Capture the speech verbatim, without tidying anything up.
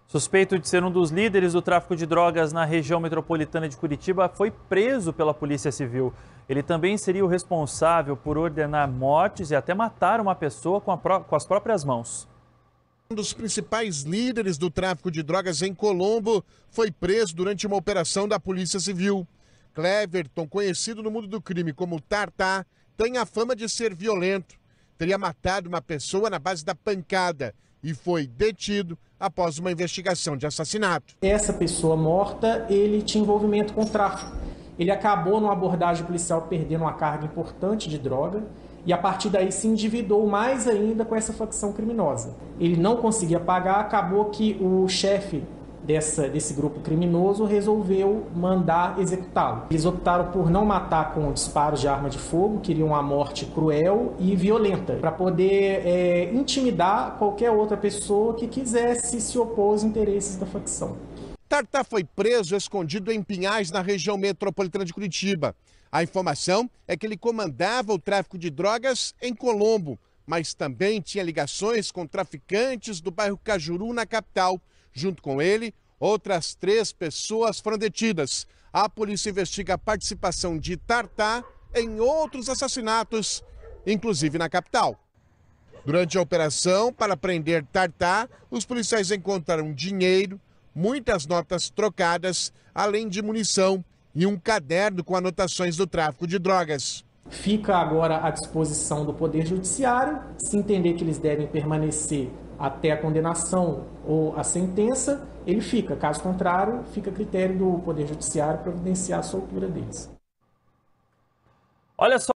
Suspeito de ser um dos líderes do tráfico de drogas na região metropolitana de Curitiba, foi preso pela Polícia Civil. Ele também seria o responsável por ordenar mortes e até matar uma pessoa com, a pró- com as próprias mãos. Um dos principais líderes do tráfico de drogas em Colombo foi preso durante uma operação da Polícia Civil. Cleverton, conhecido no mundo do crime como Tartá, tem a fama de ser violento. Teria matado uma pessoa na base da pancada e foi detido após uma investigação de assassinato. Essa pessoa morta, ele tinha envolvimento com tráfico. Ele acabou, numa abordagem policial, perdendo uma carga importante de droga e, a partir daí, se endividou mais ainda com essa facção criminosa. Ele não conseguia pagar, acabou que o chefe dessa, desse grupo criminoso resolveu mandar executá-lo. Eles optaram por não matar com disparos de arma de fogo, queriam uma morte cruel e violenta, para poder é, intimidar qualquer outra pessoa que quisesse se opor aos interesses da facção. Tartá foi preso escondido em Pinhais, na região metropolitana de Curitiba. A informação é que ele comandava o tráfico de drogas em Colombo, mas também tinha ligações com traficantes do bairro Cajuru, na capital. Junto com ele, outras três pessoas foram detidas. A polícia investiga a participação de Tartá em outros assassinatos, inclusive na capital. Durante a operação para prender Tartá, os policiais encontraram dinheiro, muitas notas trocadas, além de munição e um caderno com anotações do tráfico de drogas. Fica agora à disposição do Poder Judiciário, se entender que eles devem permanecer até a condenação ou a sentença, ele fica. Caso contrário, fica a critério do Poder Judiciário providenciar a soltura deles. Olha só.